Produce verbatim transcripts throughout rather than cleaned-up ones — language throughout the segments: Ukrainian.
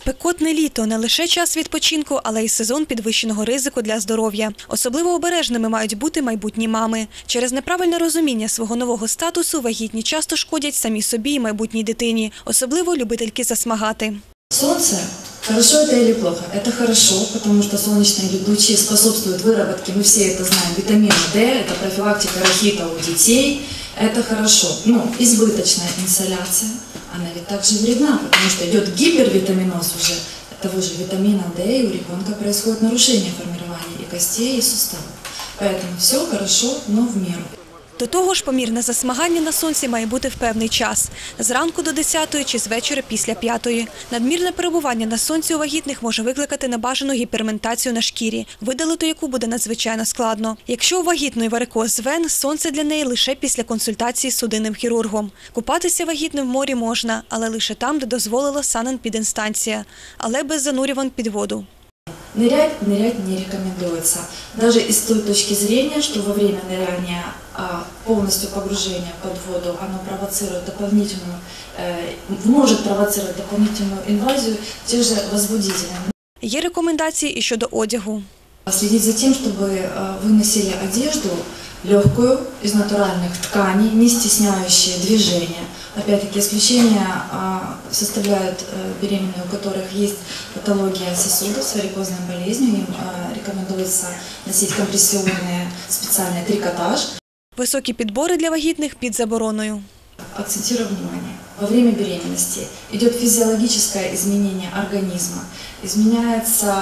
Спекотне літо – не лише час відпочинку, але й сезон підвищеного ризику для здоров'я. Особливо обережними мають бути майбутні мами. Через неправильне розуміння свого нового статусу вагітні часто шкодять самі собі і майбутній дитині. Особливо любительки засмагати. Солнце, хорошо это или плохо? Это хорошо, потому что солнечные лучи способствуют выработке, мы все это знаем, витамина D, это профилактика рахита у детей, это хорошо. Но избыточная инсоляция, она ведь также вредна, потому что идет гипервитаминоз уже того же витамина D, и у ребенка происходит нарушение формирования и костей, и суставов. Поэтому все хорошо, но в меру. До того ж, помірне засмагання на сонці має бути в певний час – зранку до десятої чи з вечора після п'ятої. Надмірне перебування на сонці у вагітних може викликати небажану гіперментацію на шкірі, видалити яку буде надзвичайно складно. Якщо у вагітної варикоз вен, сонце для неї лише після консультації з судинним хірургом. Купатися вагітним в морі можна, але лише там, де дозволила санепідемстанція, але без занурювань під воду. Нырять, нырять не рекомендуется. Даже из той точки зрения, что во время ныряния полностью погружения под воду, оно провоцирует дополнительную, может провоцировать дополнительную инвазию тех же возбудителей. Є рекомендації і щодо одягу. Следить за тем, чтобы вы носили одежду легкую, из натуральных тканей, не стесняющие движения. Опять-таки, исключения составляют беременные, у которых есть патология сосудов с варикозной болезнью. Им рекомендуется носить компрессионный специальный трикотаж. Високі підбори для вагітних під забороною. Акцентирую внимание. Во время беременности идет физиологическое изменение организма. Изменяется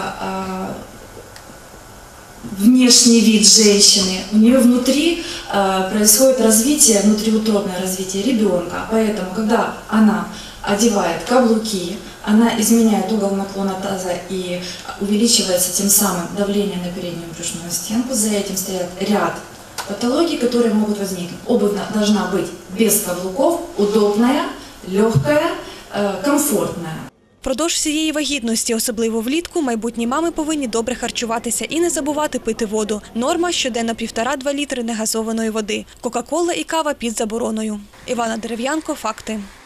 внешний вид женщины, у нее внутри э, происходит развитие, внутриутробное развитие ребенка, поэтому, когда она одевает каблуки, она изменяет угол наклона таза и увеличивается тем самым давление на переднюю брюшную стенку, за этим стоят ряд патологий, которые могут возникнуть. Обувь должна быть без каблуков, удобная, легкая, э, комфортная. Впродовж всієї вагітності, особливо влітку, майбутні мами повинні добре харчуватися і не забувати пити воду. Норма – щоденно півтора-два літри негазованої води. Кока-кола і кава під забороною. Івана Дерев'янко, «Факти».